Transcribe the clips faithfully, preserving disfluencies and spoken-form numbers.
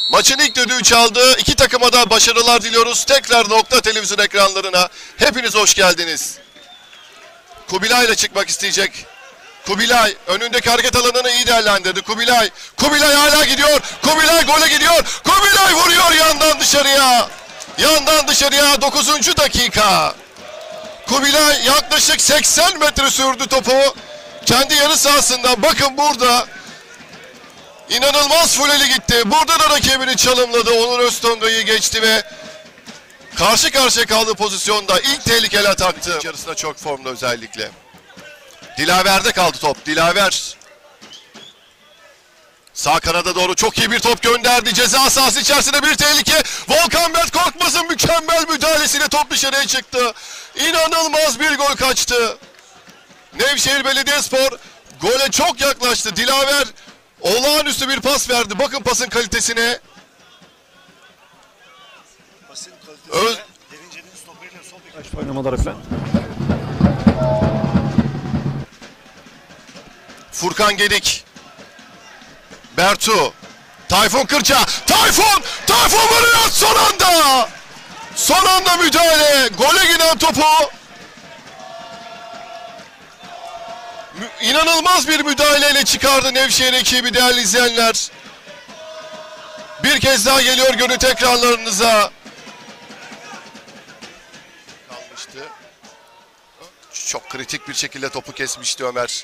Maçın ilk düdüğü çaldı. İki takıma da başarılar diliyoruz. Tekrar Nokta Televizyon ekranlarına hepiniz hoş geldiniz. Kubilay ile çıkmak isteyecek. Kubilay önündeki hareket alanını iyi değerlendirdi. Kubilay. Kubilay hala gidiyor. Kubilay gole gidiyor. Kubilay vuruyor yandan dışarıya. Yandan dışarıya dokuzuncu dakika. Kubilay yaklaşık seksen metre sürdü topu. Kendi yarı sahasından bakın burada. İnanılmaz fuleli gitti. Burada da rakibini çalımladı. Onur Öztonga'yı geçti ve karşı karşıya kaldığı pozisyonda ilk tehlikeli ataktı. İçerisinde çok formda özellikle. Dilaver'de kaldı top. Dilaver. Sağ kanada doğru çok iyi bir top gönderdi. Ceza sahası içerisinde bir tehlike. Volkan Mert Korkmaz'ın mükemmel müdahalesiyle top dışarıya çıktı. İnanılmaz bir gol kaçtı. Nevşehir Belediyespor gole çok yaklaştı. Dilaver olağanüstü bir pas verdi. Bakın pasın kalitesine. Pasın kalitesine. Öz... Derince'nin stoperiyle sol bek. Kaç oynamaları falan. Furkan Gedik. Bertu. Tayfun Kırca. Tayfun! Tayfun vuruyor son anda! Son anda müdahale. Gole giden topu. İnanılmaz bir müdahaleyle çıkardı Nevşehir ekibi değerli izleyenler. Bir kez daha geliyor görüntü ekranlarınıza. Kalmıştı. Çok kritik bir şekilde topu kesmişti Ömer.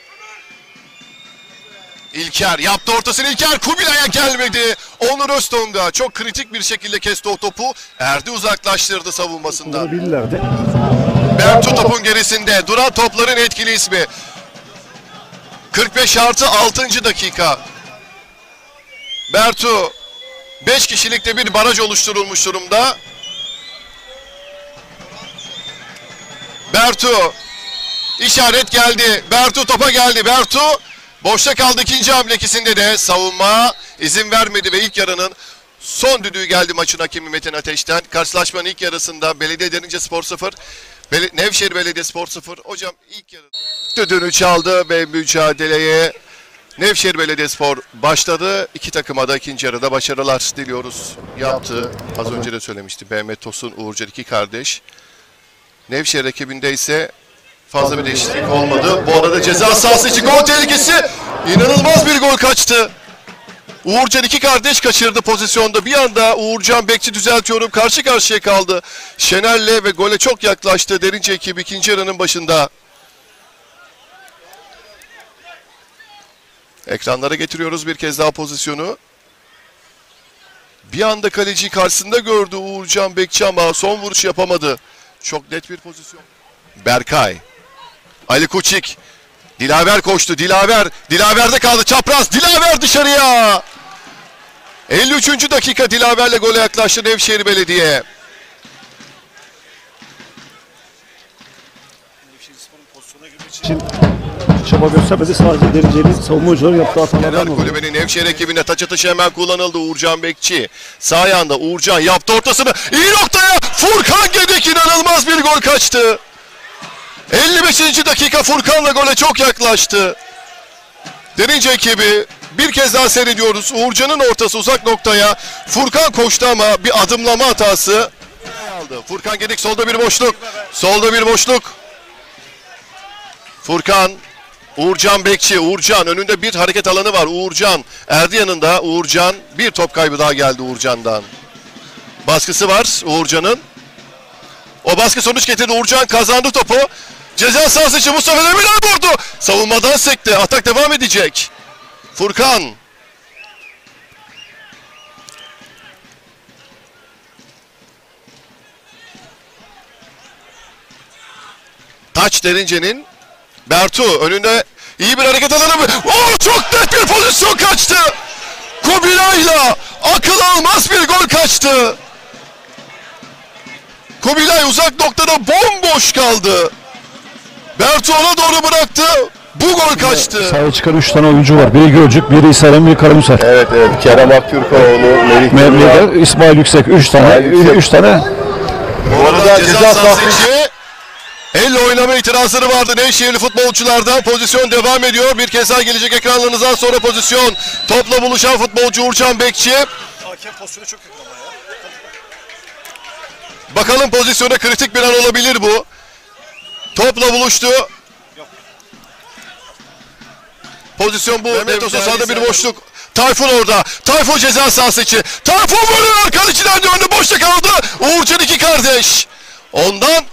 İlker yaptı ortasını. İlker Kubilay'a gelmedi. Onur Öztonga çok kritik bir şekilde kesti o topu. Erdi uzaklaştırdı savunmasından. Bilirlerdi. Bertu topun gerisinde. Duran topların etkili ismi. kırk beş artı altıncı dakika. Bertu beş kişilikte bir baraj oluşturulmuş durumda. Bertu işaret geldi. Bertu topa geldi. Bertu boşta kaldı ikinci hamle ikisinde de savunma izin vermedi ve ilk yarının son düdüğü geldi maçın hakemi Metin Ateş'ten. Karşılaşmanın ilk yarısında Belediye Derince sıfır, Bel Nevşehir Belediyespor sıfır. Hocam ilk yarı düdüğünü çaldı ve mücadeleye Nevşehir Belediyespor başladı. İki takıma da ikinci yarıda başarılar diliyoruz. Yaptı. Az önce de söylemişti. Mehmet Tosun, Uğurcan iki kardeş. Nevşehir ekibinde ise fazla bir değişiklik olmadı. Bu arada ceza sahası için gol tehlikesi. İnanılmaz bir gol kaçtı. Uğurcan iki kardeş kaçırdı pozisyonda. Bir anda Uğurcan Bekçi düzeltiyorum. Karşı karşıya kaldı. Şener'le ve gole çok yaklaştı. Derince ekibi ikinci yarının başında. Ekranlara getiriyoruz bir kez daha pozisyonu. Bir anda kaleciyi karşısında gördü Uğurcan Bekçi ama son vuruş yapamadı. Çok net bir pozisyon. Berkay. Ali Kuçik. Dilaver koştu. Dilaver. Dilaver'de kaldı. Çapraz. Dilaver dışarıya. elli üçüncü dakika Dilaver'le gole yaklaştı Nevşehir Belediye. Nevşehirspor'un pozisyona girmek için Şimdi çaba göstermedi. Sadece Derince'nin savunma oyuncuları yaptığı hatalardan Genel dolayı. kulübenin Nevşehir ekibinde taç atışı hemen kullanıldı. Uğurcan Bekçi. Sağ ayağında Uğurcan yaptı ortasını. İyi noktaya. Furkan Gedik inanılmaz bir gol kaçtı. elli beşinci dakika Furkan'la gole çok yaklaştı. Derince ekibi bir kez daha seyrediyoruz. Uğurcan'ın ortası uzak noktaya. Furkan koştu ama bir adımlama hatası. Aldı. Furkan Gedik solda bir boşluk. Solda bir boşluk. Furkan. Uğurcan Bekçi. Uğurcan önünde bir hareket alanı var. Uğurcan erdi yanında. Uğurcan bir top kaybı daha geldi Uğurcan'dan. Baskısı var Uğurcan'ın. O baskı sonuç getirdi. Uğurcan kazandı topu. Ceza sahası için Mustafa Demirel vurdu. Savunmadan sekti. Atak devam edecek. Furkan. Taç Derince'nin. Bertu önünde iyi bir hareket alanı mı? Oo, çok net bir pozisyon kaçtı. Kubilay'la akıl almaz bir gol kaçtı. Kubilay uzak noktada bomboş kaldı. Bertu ona doğru bıraktı. Bu gol kaçtı. Sahaya çıkan üç tane oyuncu var. Biri Gölcük, biri İsrail, biri Karamürsel. Evet evet. Kerem Aktürkoğlu, Melih Mehmet, İsmail Yüksek. Üç tane. Üç tane. Bu arada ceza sahası içi elle oynama itirazları vardı Nevşehirli futbolculardan. Pozisyon devam ediyor. Bir kez daha gelecek ekranlarınızdan sonra pozisyon. Topla buluşan futbolcu Uğurcan Bekçi. hakem pozisyona çok yakın ama ya. Bakalım pozisyona kritik bir an olabilir bu. Topla buluştu. Yok. Pozisyon bu. Mehmet Tosun sahada bir boşluk. Tayfun orada. Tayfun ceza sahası içi. Tayfun vuruyor. Kaleciler de önünde boşta kaldı. Uğurcan iki kardeş. Ondan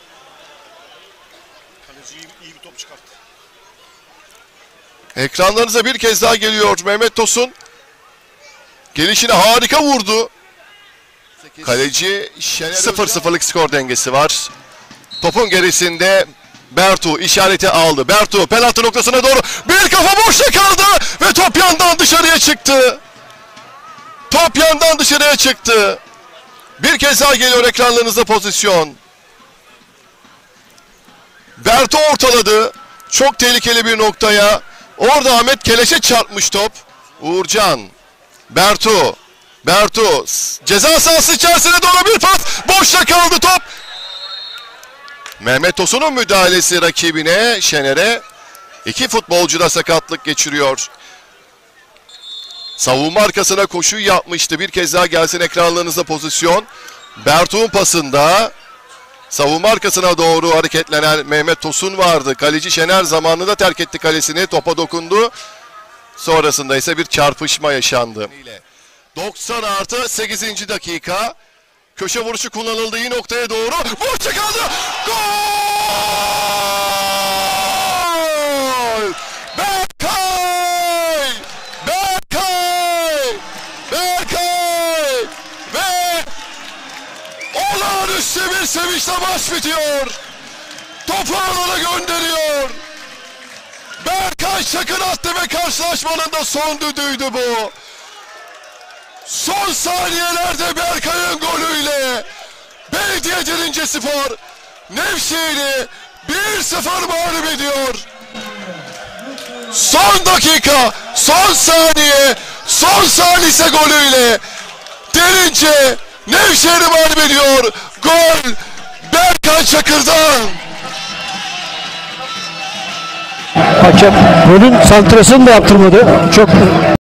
Kaleci iyi, iyi bir top çıkarttı. ekranlarınıza bir kez daha geliyor Mehmet Tosun. Gelişine harika vurdu. Kaleci sıfır sıfırlık skor dengesi var. Topun gerisinde Bertu işareti aldı. Bertu penaltı noktasına doğru bir kafa boşta kaldı ve top yandan dışarıya çıktı. Top yandan dışarıya çıktı. Bir kez daha geliyor ekranlarınıza pozisyon. Bertu ortaladı. Çok tehlikeli bir noktaya. Orada Ahmet Keleş'e çarpmış top. Uğurcan. Bertu. Bertu. Ceza sahası içerisine doğru bir pas. Boşta kaldı top. Mehmet Tosun'un müdahalesi rakibine, Şener'e. İki futbolcu da sakatlık geçiriyor. Savunma arkasına koşu yapmıştı. Bir kez daha gelsin ekranlarınıza pozisyon. Bertu'nun pasında savunma arkasına doğru hareketlenen Mehmet Tosun vardı. Kaleci Şener zamanında terk etti kalesini. Topa dokundu. Sonrasında ise bir çarpışma yaşandı. doksan artı sekizinci dakika. Köşe vuruşu kullanıldığı noktaya doğru. Boşta kaldı. Gol! Berkay! Berkay! Berkay! Ve olağanüstü bir sevinçle maç bitiyor. Topu alana gönderiyor. Berkay Çakır attı ve karşılaşmanın da son düdüğüydü bu. Son saniyelerde Berkay'ın golüyle Belediye Derince-Spor Nevşehir'i bir sıfır mağlup ediyor. Son dakika, son saniye, son salise golüyle Derince Nevşehir'i mağlup ediyor. Gol Berkay Çakır'dan. Hakem golün santrasını da yaptırmadı. Çok